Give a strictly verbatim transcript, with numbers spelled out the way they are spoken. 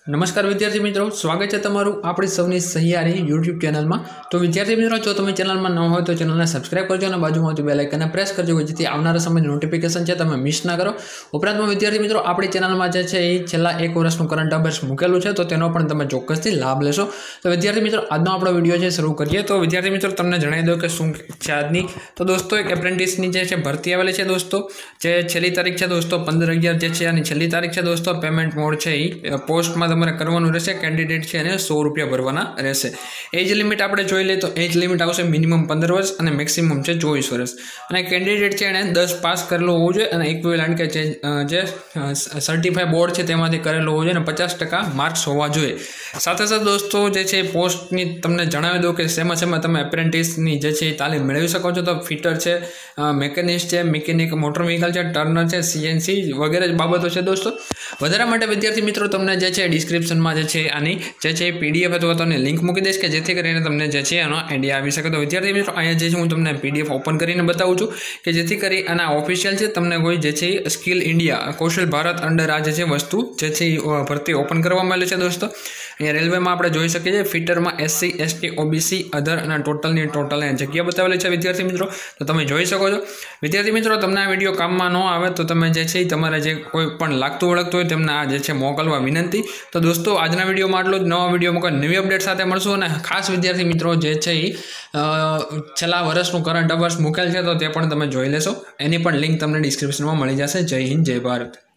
નમસ્કાર વિદ્યાર્થી મિત્રો, સ્વાગત છે તમારું આપણી સૌની સહિયારી યુટ્યુબ ચેનલમાં। તો વિદ્યાર્થી મિત્રો, જો તમે ચેનલમાં ન હોય તો ચેનલને સબસ્ક્રાઇબ કરજો અને બાજુમાં બેલ આઇકનને પ્રેસ કરજો જેથી આવનારા સમયની નોટિફિકેશન છે તમે મિસ ના કરો। ઉપરાંતમાં વિદ્યાર્થી મિત્રો, આપણી ચેનલમાં જે છે એ છેલ્લા એક વર્ષનું કરંટ અફેર્સ મૂકેલું છે, તો તેનો પણ તમે ચોક્કસથી લાભ લેશો। તો વિદ્યાર્થી મિત્રો, આજનો આપણો વિડીયો છે શરૂ કરીએ। તો વિદ્યાર્થી મિત્રો, તમને જણાવી દઉં કે શું છે આજની। તો દોસ્તો, એક એપ્રેન્ટિસની જે છે ભરતી આવેલી છે દોસ્તો, જે છેલ્લી તારીખ છે દોસ્તો પંદર અગિયાર જે છે અને છેલ્લી તારીખ છે દોસ્તો। પેમેન્ટ મોડ છે એ પોસ્ટમાં તમારે કરવાનું રહેશે। કેન્ડિડેટ છે એને સો રૂપિયા ભરવાના રહેશે। એજ લિમિટ આપણે જોઈ લઈએ તો એજ લિમિટ આવશે મિનિમમ પંદર વર્ષ અને મેક્સિમમ છે ચોવીસ વર્ષ। અને કેન્ડિડેટ છે એને દસ પાસ કરેલો હોવો જોઈએ અને ઇક્વિવેલન્ટ કે જે સર્ટિફાઈ બોર્ડ છે તેમાંથી કરેલો હોવો જોઈએ અને પચાસ ટકા માર્ક્સ હોવા જોઈએ। સાથે સાથે દોસ્તો જે છે પોસ્ટની તમને જણાવી દઉં કે શેમાં શેમાં તમે એપ્રેન્ટિસની જે છે એ તાલીમ મેળવી શકો છો। તો ફિટર છે, મેકેનિસ્ટ છે, મિકેનિક મોટર વ્હીકલ છે, ટર્નર છે, સીએનસી વગેરે બાબતો છે દોસ્તો। વધારે માટે વિદ્યાર્થી મિત્રો તમને જે છે ડિસ્ક્રિપ્શનમાં જે છે આની જે છે પીડીએફ અથવા તો લિંક મૂકી દઈશ કે જેથી કરીને તમને જે છે એનો આઈડિયા આવી શકે। તો વિદ્યાર્થી મિત્રો, અહીંયા જે છે હું તમને પીડીએફ ઓપન કરીને બતાવું છું કે જેથી કરી આના ઓફિશિયલ છે તમને કોઈ જે છે skill India Kaushal Bharat under આ જે છે વસ્તુ જે છે ભરતી ઓપન કરવામાં આવેલી છે દોસ્તો। અહીંયા રેલવેમાં આપણે જોઈ શકીએ છીએ ફિટરમાં એસસી એસટી ઓબીસી અધર અને ટોટલની ટોટલ જગ્યા બતાવેલી છે વિદ્યાર્થી મિત્રો, તો તમે જોઈ શકો છો। વિદ્યાર્થી મિત્રો, તમને આ વિડીયો કામમાં ન આવે તો તમે જે છે તમારે જે કોઈ પણ લાગતું વળગતું હોય તેમને આ જે છે મોકલવા વિનંતી। તો દોસ્તો, આજના વિડીયોમાં આટલું જ। નવા વિડીયોમાં કોઈ નવી અપડેટ સાથે મળશું અને ખાસ વિદ્યાર્થી મિત્રો જે છે એ છેલ્લા વર્ષનું કરંટ અફેર્સ મૂકેલ છે તો તે પણ તમે જોઈ લેશો। એની પણ લિંક તમને ડિસ્ક્રિપ્શનમાં મળી જશે। જય હિન્દ, જય ભારત।